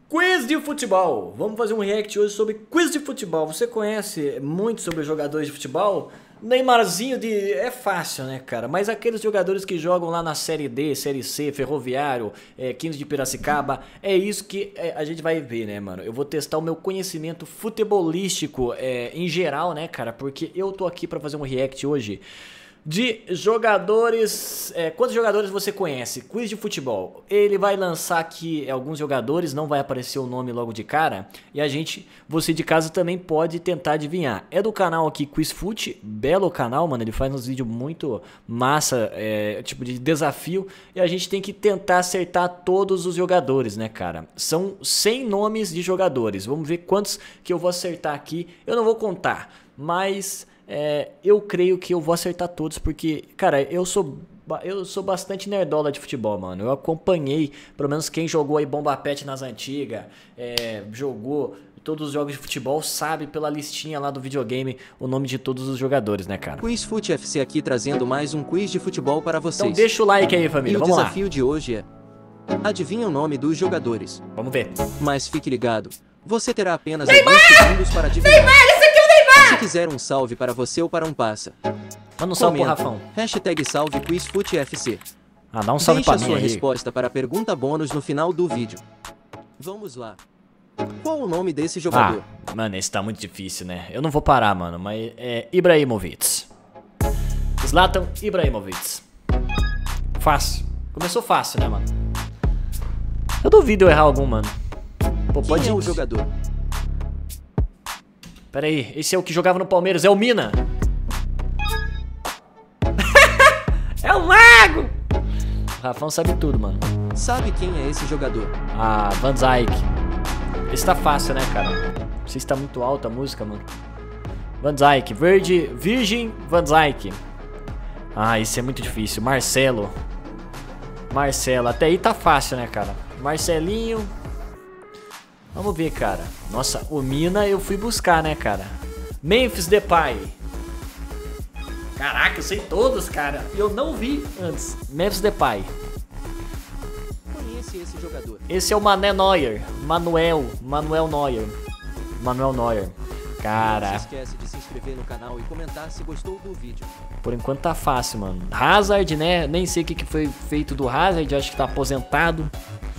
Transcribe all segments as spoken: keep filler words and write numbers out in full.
Quiz de futebol. Vamos fazer um react hoje sobre quiz de futebol. Você conhece muito sobre jogadores de futebol? Neymarzinho de... é fácil, né, cara? Mas aqueles jogadores que jogam lá na Série D, Série C, Ferroviário, é, quinze de Piracicaba, é isso que é, a gente vai ver, né, mano? Eu vou testar o meu conhecimento futebolístico é, em geral, né, cara? Porque eu tô aqui pra fazer um react hoje de jogadores. É, quantos jogadores você conhece? Quiz de futebol. Ele vai lançar aqui alguns jogadores, não vai aparecer o nome logo de cara. E a gente, você de casa também pode tentar adivinhar. É do canal aqui QuizFut, belo canal, mano. Ele faz uns vídeos muito massa, é, tipo de desafio. E a gente tem que tentar acertar todos os jogadores, né, cara? São cem nomes de jogadores. Vamos ver quantos que eu vou acertar aqui. Eu não vou contar, mas... É, eu creio que eu vou acertar todos, porque, cara, eu sou, eu sou bastante nerdola de futebol, mano. Eu acompanhei, pelo menos quem jogou aí Bomba Pet nas antigas, é, jogou todos os jogos de futebol, sabe pela listinha lá do videogame o nome de todos os jogadores, né, cara? QuizFut F C aqui trazendo mais um quiz de futebol para vocês. Então deixa o like aí, família, e vamos lá. O desafio de hoje é... adivinha o nome dos jogadores. Vamos ver. Mas fique ligado, você terá apenas Neymar! alguns segundos para adivinhar. Neymar, esse aqui é o Neymar! Se quiser um salve para você ou para um passa. Manda um salve pro Comenta. Rafão. Hashtag salve QuizFut F C. Ah, dá um salve Deixa pra a mim sua aí. resposta para a pergunta bônus no final do vídeo. Vamos lá. Qual o nome desse jogador? Ah, mano, esse tá muito difícil, né? Eu não vou parar, mano, mas é Ibrahimovic. Zlatan Ibrahimovic. Fácil. Começou fácil, né, mano? Eu duvido eu errar algum, mano. Pô, pode Quem é ir. o jogador? Pera aí, esse é o que jogava no Palmeiras, é o Mina. É o Mago! O Rafão sabe tudo, mano. Sabe quem é esse jogador? Ah, Van Dijk. Esse tá fácil, né, cara? Não sei se tá muito alta a música, mano. Van Dijk, Verde, Virgin Van Dijk. Ah, esse é muito difícil. Marcelo. Marcelo, até aí tá fácil, né, cara? Marcelinho. Vamos ver, cara. Nossa, o Mina eu fui buscar, né, cara? Memphis Depay. Caraca, eu sei todos, cara. Eu não vi antes. Memphis Depay. Conhece esse jogador? Esse é o Mané Neuer. Manuel. Manuel Neuer. Manuel Neuer. Cara. Não se esquece de se inscrever no canal e comentar se gostou do vídeo. Por enquanto tá fácil, mano. Hazard, né? Nem sei o que que foi feito do Hazard. Acho que tá aposentado.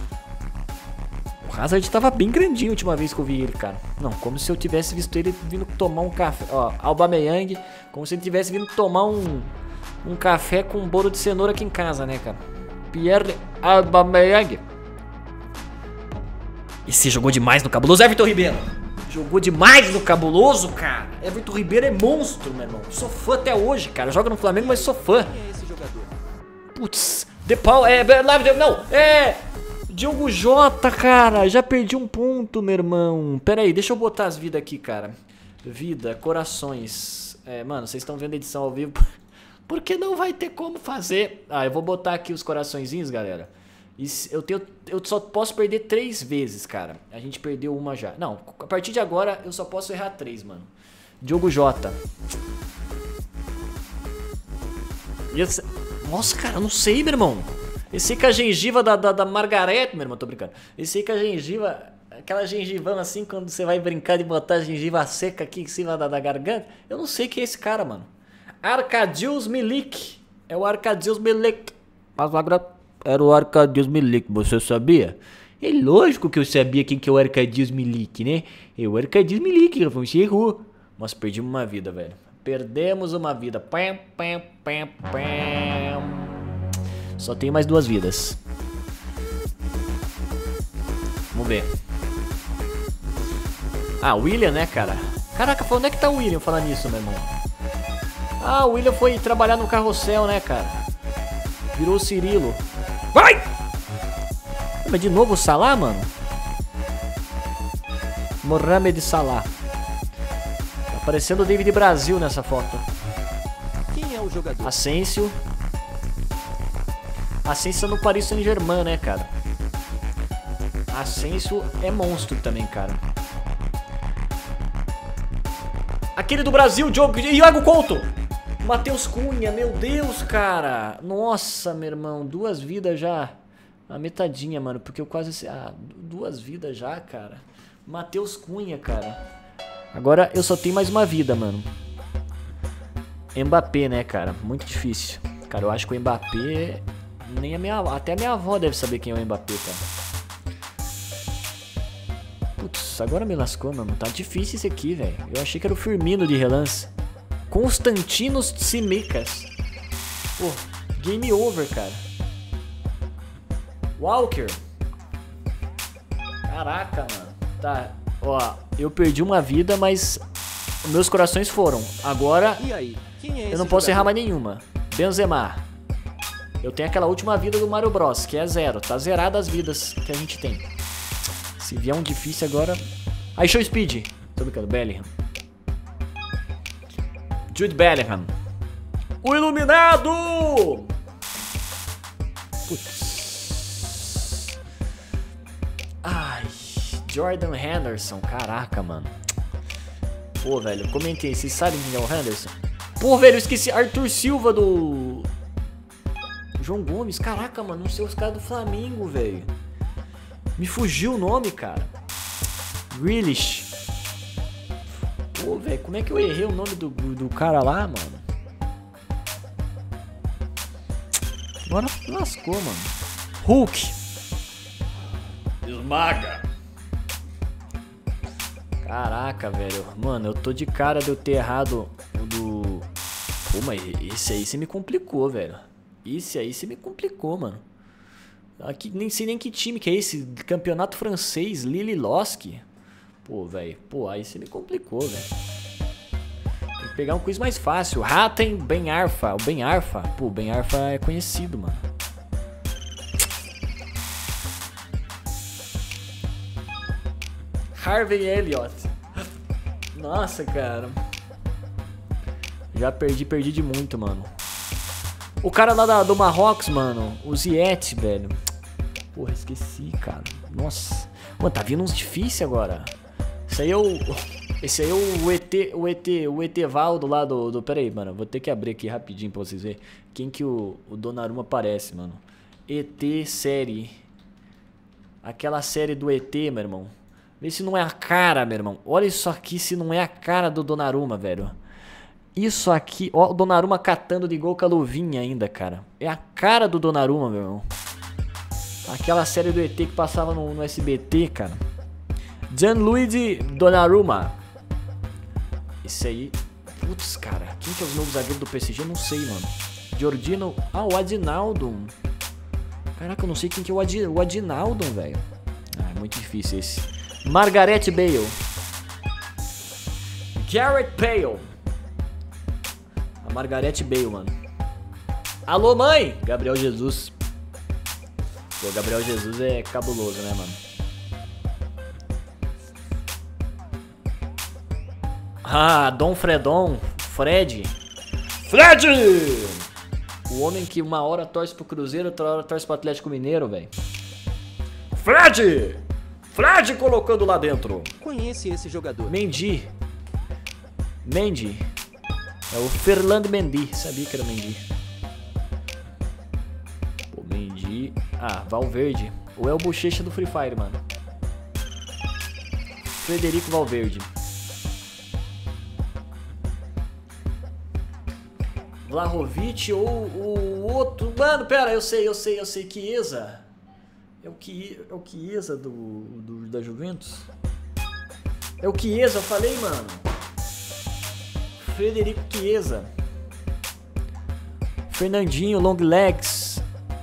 O Hazard tava bem grandinho a última vez que eu vi ele, cara. Não, como se eu tivesse visto ele vindo tomar um café. Ó, Aubameyang. Como se ele tivesse vindo tomar um, um café com um bolo de cenoura aqui em casa, né, cara? Pierre Aubameyang. Esse jogou demais no cabuloso. Everton Ribeiro. Jogou demais no cabuloso, cara. Everton Ribeiro é monstro, meu irmão. Sou fã até hoje, cara. Joga no Flamengo, mas sou fã. Quem é esse jogador? Putz, De Paul, é, não, é, Diogo Jota, cara, já perdi um ponto, meu irmão. Pera aí, deixa eu botar as vidas aqui, cara. Vida, corações, é, mano, vocês estão vendo a edição ao vivo, porque não vai ter como fazer. Ah, eu vou botar aqui os coraçõezinhos, galera. E eu, tenho, eu só posso perder três vezes, cara. A gente perdeu uma já. Não, a partir de agora eu só posso errar três, mano. Diogo Jota. E esse... Nossa, cara, eu não sei, meu irmão. Esse aí com a gengiva da, da, da Margarete, meu irmão, tô brincando. Esse aí com a gengiva, aquela gengivão assim, quando você vai brincar de botar a gengiva seca aqui em cima da, da garganta. Eu não sei quem é esse cara, mano. Arkadiusz Milik. É o Arkadiusz Milik. Mas agora era o Arkadiusz Milik, você sabia? É lógico que eu sabia quem que é o Arkadiusz Milik, né? É o Arkadiusz Milik, você errou. Nossa, perdemos uma vida, velho. Perdemos uma vida. Pam, pam, pam, pam. Só tenho mais duas vidas. Vamos ver. Ah, William, né, cara? Caraca, onde é que tá o William falando nisso, meu irmão? Ah, o William foi trabalhar no carrossel, né, cara? Virou o Cirilo. Vai! Mas de novo o Salah, mano? Mohamed Salah. Tá parecendo o David Brasil nessa foto. Quem é o jogador? Asensio. Asensio no Paris Saint-Germain, né, cara? Asensio é monstro também, cara. Aquele do Brasil, Diogo... Iago Couto! Matheus Cunha, meu Deus, cara. Nossa, meu irmão, duas vidas já. A metadinha, mano, porque eu quase... Ah, duas vidas já, cara. Matheus Cunha, cara. Agora eu só tenho mais uma vida, mano. Mbappé, né, cara? Muito difícil. Cara, eu acho que o Mbappé... Nem a minha... Até a minha avó deve saber quem é o Mbappé, cara. Putz, agora me lascou, mano. Tá difícil esse aqui, velho. Eu achei que era o Firmino de relance. Constantinos Tsimikas. Pô, game over, cara. Walker. Caraca, mano. Tá, ó, eu perdi uma vida, mas meus corações foram. Agora, E aí, quem é eu não esse posso jogador? errar mais nenhuma. Benzema. Eu tenho aquela última vida do Mario Bros, que é zero. Tá zerada as vidas que a gente tem. Se vier um difícil agora... Aí, show Speed. Tô brincando, Bellingham. Jude Bellingham. O Iluminado! Putz. Ai, Jordan Henderson. Caraca, mano. Pô, velho, comentei. Vocês sabem quem é o Henderson? Pô, velho, eu esqueci. Arthur Silva do... João Gomes. Caraca, mano, não sei os caras do Flamengo, velho. Me fugiu o nome, cara. Grealish. Pô, velho, como é que eu errei o nome do, do cara lá, mano? Agora lascou, mano. Hulk. Esmaga. Caraca, velho. Mano, eu tô de cara de eu ter errado o do... Pô, mas esse aí você me complicou, velho. Esse aí você me complicou, mano. Aqui, nem sei nem que time que é esse. Campeonato francês, Lille Losk. Pô, velho. Pô, aí você me complicou, velho. Tem que pegar um quiz mais fácil. Hatem Ben Arfa. O Ben Arfa. Pô, o Ben Arfa é conhecido, mano. Harvey Elliott. Nossa, cara. Já perdi, perdi de muito, mano. O cara lá da, do Marrocos, mano. O Ziyech, velho. Porra, esqueci, cara. Nossa. Mano, tá vindo uns difíceis agora. Esse aí é o... Esse aí é o E T... O E T... O Etevaldo lá do... do pera aí, mano. Vou ter que abrir aqui rapidinho pra vocês verem. Quem que o, o Donnarumma parece, mano. E T série. Aquela série do E T, meu irmão. Vê se não é a cara, meu irmão. Olha isso aqui se não é a cara do Donnarumma, velho. Isso aqui... Ó, o Donnarumma catando de gol com a luvinha ainda, cara. É a cara do Donnarumma, meu irmão. Aquela série do E T que passava no, no S B T, cara. Gianluigi Donnarumma. Esse aí... Putz, cara. Quem que é o novo zagueiro do P S G? Eu não sei, mano. Giordino... Ah, o Adinaldo. Caraca, eu não sei quem que é o, Adi... o Adinaldo, velho. Ah, é muito difícil esse. Margaret Bale. Gareth Bale. A Margaret Bale, mano. Alô, mãe! Gabriel Jesus. Pô, Gabriel Jesus é cabuloso, né, mano? Ah, Dom Fredon. Fred. Fred! O homem que uma hora torce pro Cruzeiro, outra hora torce pro Atlético Mineiro, velho. Fred! Fred colocando lá dentro. Conhece esse jogador? Mendy. Mendy. É o Ferland Mendy. Sabia que era Mendy. Pô, Mendy. Ah, Valverde. Ou é o Bochecha do Free Fire, mano. Frederico Valverde. Vlahovic ou o outro... Mano, pera, eu sei, eu sei, eu sei. Chiesa. É o, Ki... é o Chiesa do... do... da Juventus? É o Chiesa, eu falei, mano. Frederico Chiesa. Fernandinho Longlegs.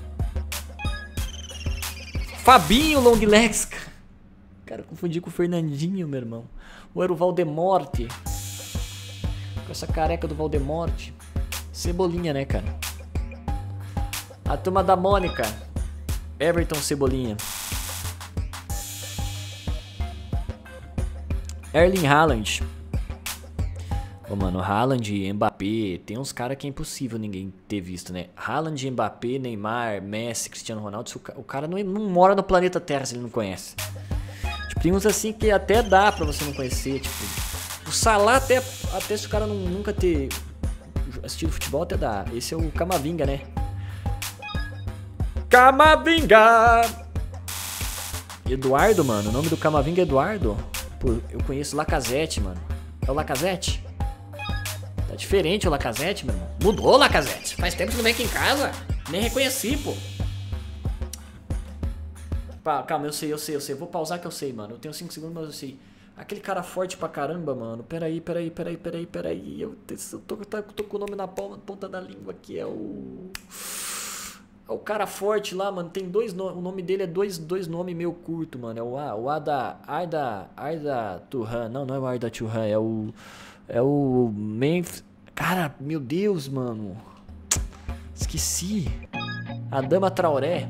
Fabinho Longlegs. Cara, eu confundi com o Fernandinho, meu irmão. Ou era o Valdemorte. Com essa careca do Valdemorte. Cebolinha, né, cara? A turma da Mônica. Everton Cebolinha. Erling Haaland. Ô, mano, Haaland, Mbappé, tem uns caras que é impossível ninguém ter visto, né? Haaland, Mbappé, Neymar, Messi, Cristiano Ronaldo, o cara não, não mora no planeta Terra se ele não conhece. Tipo, tem uns assim que até dá pra você não conhecer, tipo... O Salah até, até se o cara não, nunca ter assistido futebol até dá. Esse é o Camavinga, né? Camavinga! Eduardo, mano. O nome do Camavinga é Eduardo? Pô, eu conheço Lacazette, mano. É o Lacazette? Tá diferente o Lacazette, meu irmão. Mudou o Lacazette. Faz tempo que não vem aqui em casa. Nem reconheci, pô. Pá, calma, eu sei, eu sei, eu sei. Vou pausar que eu sei, mano. Eu tenho cinco segundos, mas eu sei. Aquele cara forte pra caramba, mano. Peraí, peraí, peraí, peraí, peraí. Eu, eu, tô, eu tô com o nome na palma, ponta da língua aqui. É o... É o cara forte lá, mano. Tem dois nomes. O nome dele é dois, dois nomes meio curto, mano. É o, A, o Ada... Arda... Arda Turhan. Não, não é o Arda Turhan. É o... É o... Memphis... Cara, meu Deus, mano. Esqueci. Adama Traoré.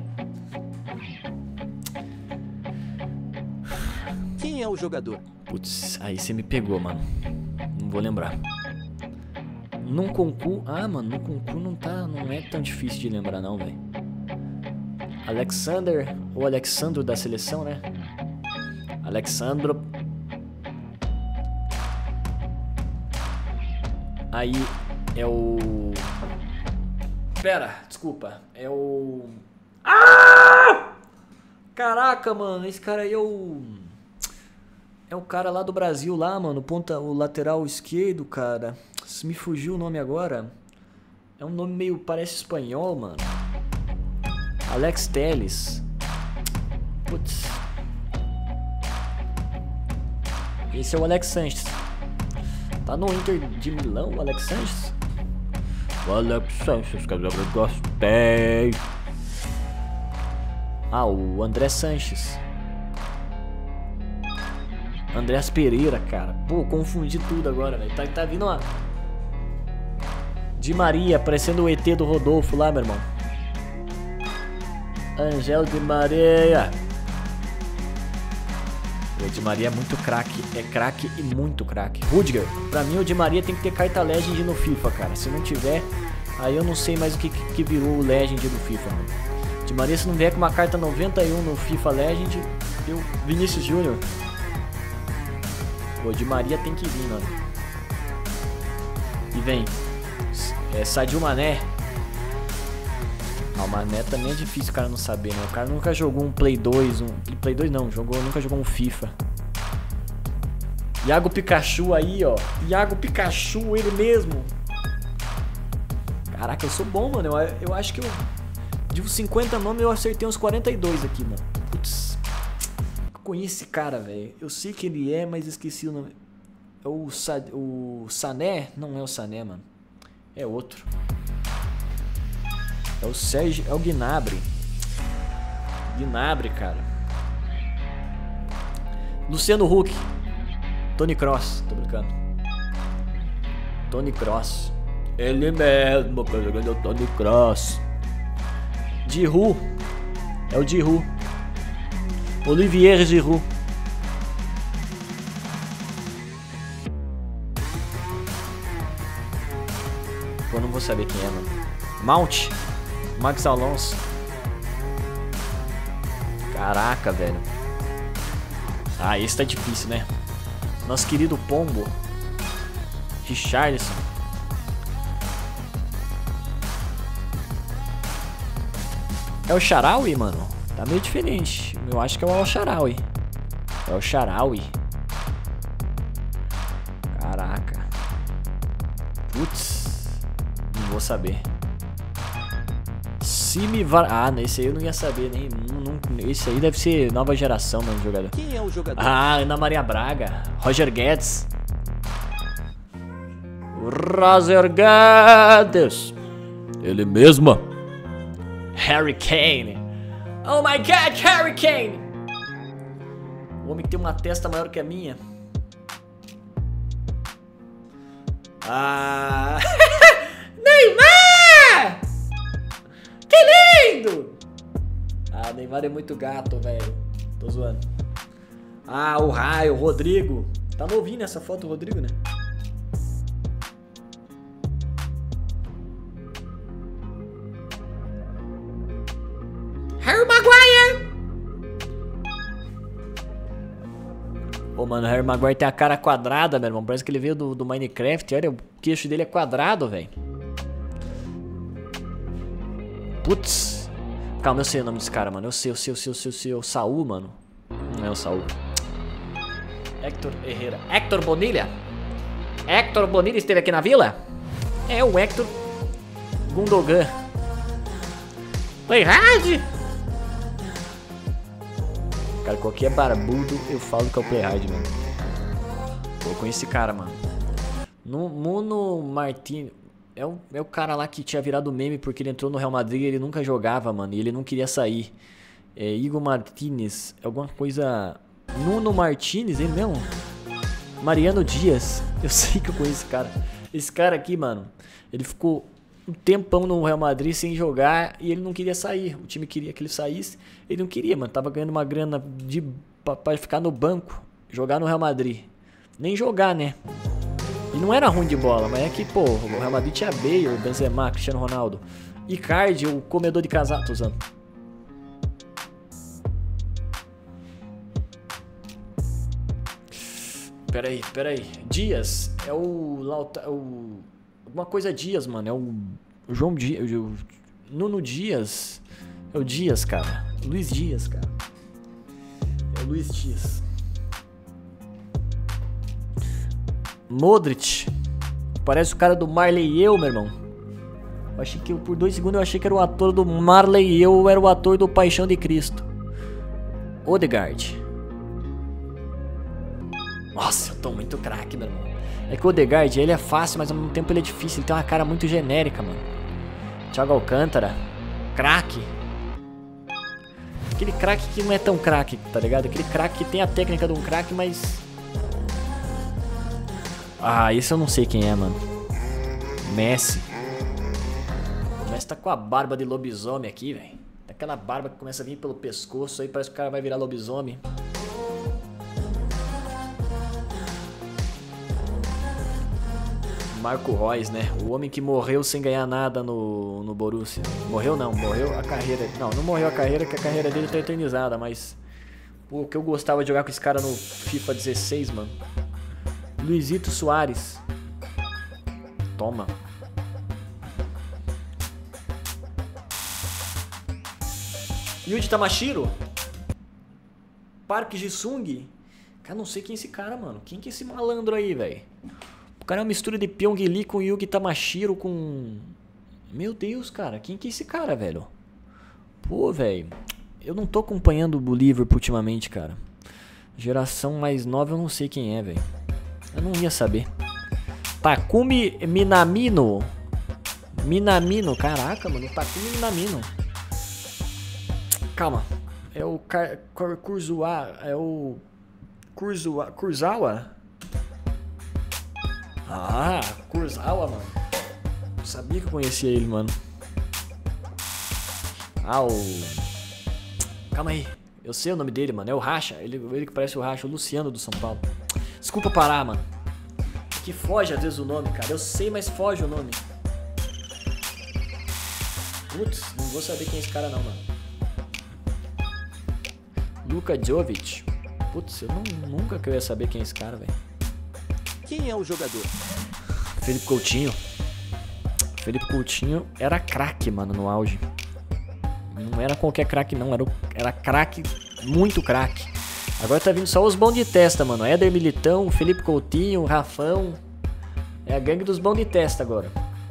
Quem é o jogador? Putz, aí você me pegou, mano. Não vou lembrar. Num concurso... Ah, mano, num concurso não tá... Não é tão difícil de lembrar, não, velho. Alexander... Ou Alexandro da seleção, né? Alexandro... Aí é o... Pera, desculpa. É o... Ah! Caraca, mano. Esse cara aí é o... É o cara lá do Brasil, lá, mano. Ponta, o lateral esquerdo, cara. Me fugiu o nome agora. É um nome meio... Parece espanhol, mano. Alex Telles. Putz. Esse é o Alex Sanches. Tá no Inter de Milão, o Alex Sanches? O Alex Sanches, que eu gostei. Ah, o André Sanches. Andrés Pereira, cara. Pô, confundi tudo agora, velho. Tá, tá vindo uma... Di Maria, parecendo o E T do Rodolfo lá, meu irmão. Angel Di Maria. O Di Maria é muito craque. É craque e muito craque. Rudiger. Pra mim, o Di Maria tem que ter carta Legend no FIFA, cara. Se não tiver, aí eu não sei mais o que, que virou o Legend do FIFA, mano. Di Maria, se não vier com uma carta noventa e um no FIFA Legend, eu... Vinícius Júnior. O Di Maria tem que vir, mano. E vem. É Sadio Mané. Ah, o Mané também é difícil o cara não saber, né? O cara nunca jogou um Play dois, um... Play dois não, jogou, nunca jogou um FIFA. Iago Pikachu aí, ó. Iago Pikachu, ele mesmo. Caraca, eu sou bom, mano. Eu, eu acho que eu... De uns cinquenta nomes eu acertei uns quarenta e dois aqui, mano. Putz. Eu conheço esse cara, velho. Eu sei que ele é, mas esqueci o nome. É o, Sa... o Sané? Não é o Sané, mano. É outro. É o Sérgio, é o Gnabry. Gnabry, cara. Luciano Huck. Tony Kroos, tô brincando. Tony Kroos. Ele mesmo, que jogando é o Tony Kroos. Giroud. É o Giroud. Olivier Giroud. Pô, não vou saber quem é, mano. Mount. Max Alonso. Caraca, velho. Ah, esse tá difícil, né? Nosso querido Pombo. Richarlison. É o Shaarawy, mano? Tá meio diferente. Eu acho que é o Al-Shaarawy. É o Shaarawy. Caraca. Putz. Não vou saber. Simi Var... Ah, esse aí eu não ia saber nem. Não, não... Esse aí deve ser nova geração, mano, jogador. Quem é o jogador? Ah, Ana Maria Braga. Roger Guedes. Roger Guedes. Ele mesmo. Harry Kane. Oh my God, Harry Kane. O homem que tem uma testa maior que a minha. Ah... Neymar! Que lindo! Ah, Neymar é muito gato, velho. Tô zoando. Ah, o Raio, o Rodrigo. Tá novinho nessa foto o Rodrigo, né? Harry Maguire! Ô, mano, o Harry Maguire tem a cara quadrada, meu irmão. Parece que ele veio do, do Minecraft. Olha, o queixo dele é quadrado, velho. Putz. Calma, eu sei o nome desse cara, mano. Eu sei, eu sei, eu sei, eu sei, eu sei. O Saul, mano. Não é o Saul. Hector Herrera. Hector Bonilha? Hector Bonilha esteve aqui na vila? É o Hector Gundogan. Play hard? Cara, qualquer barbudo eu falo que é o Play hard, mano. Pô, eu conheço esse cara, mano. No Muno Martins. É o, é o cara lá que tinha virado meme porque ele entrou no Real Madrid e ele nunca jogava, mano. E ele não queria sair. É Igor Martinez. Alguma coisa... Nuno Martinez, ele mesmo? Mariano Dias. Eu sei que eu conheço esse cara. Esse cara aqui, mano, ele ficou um tempão no Real Madrid sem jogar e ele não queria sair. O time queria que ele saísse. Ele não queria, mano. Tava ganhando uma grana de, pra, pra ficar no banco, jogar no Real Madrid. Nem jogar, né? E não era ruim de bola, mas é que, pô, o Real Madrid tinha Bale, Benzema, Cristiano Ronaldo. Icardi, o comedor de casado, tô usando. Peraí, peraí. Dias é o, Lauta, o... Alguma coisa Dias, mano. É o, o João Dias. O Nuno Dias. É o Dias, cara. Luiz Dias, cara. É o Luiz Dias. Modric. Parece o cara do Marley e eu, meu irmão. Eu achei que por dois segundos eu achei que era o ator do Marley e eu era o ator do Paixão de Cristo. Odegaard. Nossa, eu tô muito craque, meu irmão. É que o Odegaard, ele é fácil, mas ao mesmo tempo ele é difícil. Ele tem uma cara muito genérica, mano. Thiago Alcântara. Craque. Aquele craque que não é tão craque, tá ligado? Aquele craque que tem a técnica de um craque, mas... Ah, esse eu não sei quem é, mano. Messi. O Messi tá com a barba de lobisomem aqui, velho. Aquela barba que começa a vir pelo pescoço aí, parece que o cara vai virar lobisomem. Marco Reus, né? O homem que morreu sem ganhar nada no, no Borussia. Morreu não, morreu a carreira. Não, não morreu a carreira, que a carreira dele tá eternizada, mas... Pô, o que eu gostava de jogar com esse cara no FIFA dezesseis, mano. Luizito Soares. Toma. Yuji Tamashiro. Park Ji-sung. Cara, não sei quem é esse cara, mano. Quem que é esse malandro aí, velho? O cara é uma mistura de Pyong Lee com Yugi Tamashiro com... Meu Deus, cara. Quem que é esse cara, velho? Pô, velho. Eu não tô acompanhando o Liverpool ultimamente, cara. Geração mais nova eu não sei quem é, velho. Eu não ia saber. Takumi Minamino. Minamino. Caraca, mano. Takumi Minamino. Calma. É o Kurzawa. É o... Kurzawa. Kurzawa? Ah, Kurzawa, mano. Eu sabia que eu conhecia ele, mano. Ah, o... Calma aí. Eu sei o nome dele, mano. É o Racha. Ele, ele que parece o Racha. O Luciano do São Paulo. Desculpa parar, mano. Que foge às vezes o nome, cara. Eu sei, mas foge o nome. Putz, não vou saber quem é esse cara não, mano. Luka Jovic. Putz, eu não, nunca que eu ia saber quem é esse cara, velho. Quem é o jogador? Felipe Coutinho. Felipe Coutinho era craque, mano, no auge. Não era qualquer craque, não. Era, era craque, muito craque. Agora tá vindo só os bons de testa, mano. Éder Militão, Felipe Coutinho, Rafão. É a gangue dos bons de testa agora.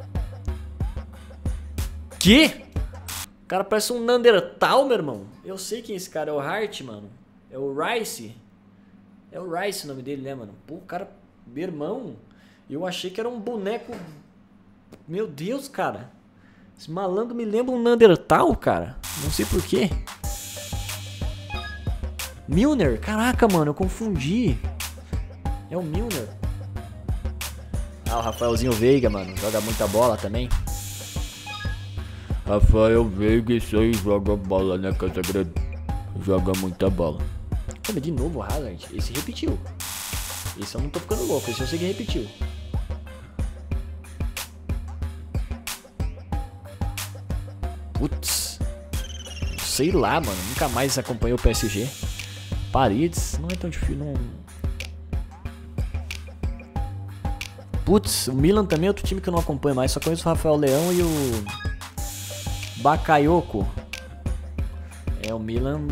Que? O cara parece um Neandertal, meu irmão. Eu sei quem é esse cara. É o Hart, mano. É o Rice. É o Rice o nome dele, né, mano? Pô, o cara... Meu irmão. Eu achei que era um boneco... Meu Deus, cara. Esse malandro me lembra um Neandertal, cara. Não sei porquê. Milner? Caraca, mano, eu confundi. É o Milner. Ah, o Rafaelzinho Veiga, mano. Joga muita bola também. Rafael Veiga, isso aí, joga bola, né, Casa Grande? Joga muita bola. Como de novo o Hazard? Esse repetiu. Esse eu não tô ficando louco, esse eu sei que repetiu. Putz. Sei lá, mano. Nunca mais acompanhou o P S G. Paredes. Não é tão difícil, não. Putz, o Milan também é outro time que eu não acompanho mais. Só conheço o Rafael Leão e o... Bakayoko. É o Milan.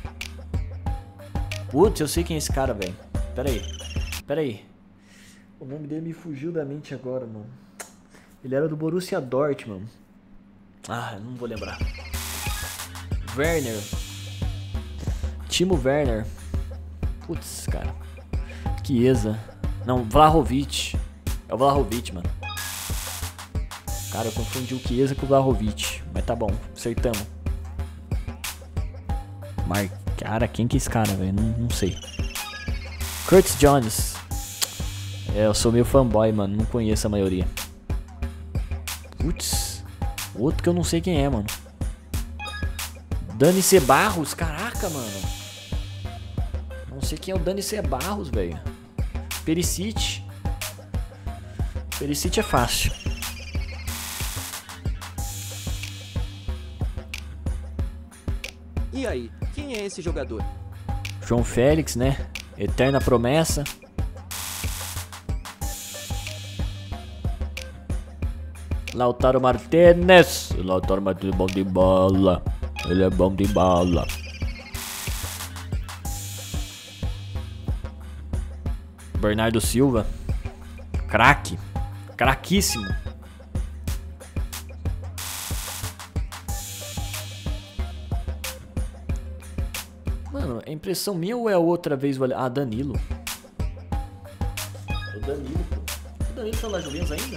Putz, eu sei quem é esse cara, velho. Pera aí. Pera aí. O nome dele me fugiu da mente agora, mano. Ele era do Borussia Dortmund, mano. Ah, não vou lembrar. Werner. Timo Werner. Putz, cara. Chiesa. Não, Vlahovic. É o Vlahovic, mano. Cara, eu confundi o Chiesa com o Vlahovic. Mas tá bom, acertamos. Mar... Cara, quem que é esse cara, velho? Não, não sei. Curtis Jones. É, eu sou meio fanboy, mano. Não conheço a maioria. Putz. Outro que eu não sei quem é, mano. Dani Cebarros. Caraca, mano. Não sei quem é o Dani Cebarros, velho. Perisic. Perisic é fácil. E aí, quem é esse jogador? João Félix, né? Eterna promessa. Lautaro Martínez. Lautaro Martínez é bom de bola. Ele é bom de bola. Bernardo Silva. Craque. Craquíssimo. Mano, é impressão minha ou é outra vez? Ah, Danilo. É o Danilo, pô. O Danilo tá na Juventus ainda?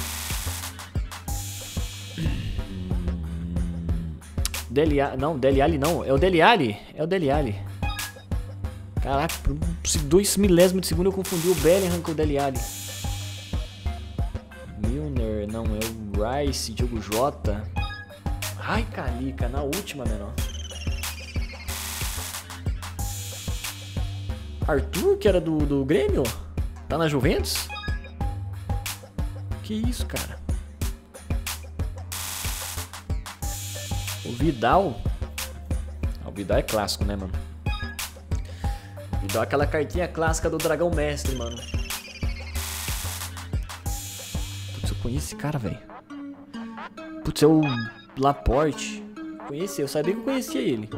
Dele Alli, não, Dele Alli não. É o Dele Alli? É o Dele Alli. Caraca, por dois milésimos de segundo eu confundi o Bellingham com o Dele Alli. Milner, não, é o Rice, Diogo Jota. Ai, calica, na última, menor. Arthur, que era do, do Grêmio? Tá na Juventus? Que isso, cara? O Vidal. Ah, o Vidal é clássico, né, mano? O Vidal é aquela cartinha clássica do Dragão Mestre, mano. Putz, eu conheço esse cara, velho. Putz, é o Laporte. Conheci, eu sabia que eu conhecia ele.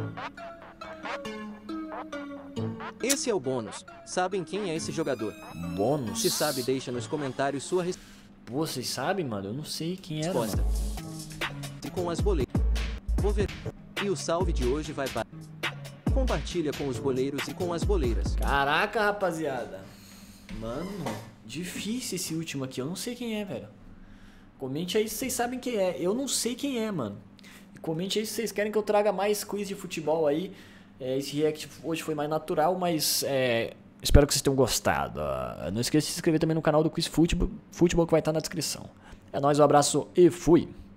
Esse é o bônus. Sabem quem é esse jogador? Bônus? Se sabe, deixa nos comentários sua resposta. Pô, vocês sabem, mano? Eu não sei quem era, mano. E com as boleiras. Vou ver. E o salve de hoje vai para... Compartilha com os boleiros e com as boleiras. Caraca, rapaziada. Mano, difícil esse último aqui. Eu não sei quem é, velho. Comente aí se vocês sabem quem é. Eu não sei quem é, mano. Comente aí se vocês querem que eu traga mais quiz de futebol aí. É, esse react hoje foi mais natural, mas é, espero que vocês tenham gostado. Uh, não esqueça de se inscrever também no canal do Quiz Futebol, Futebol que vai estar na descrição. É nóis, um abraço e fui!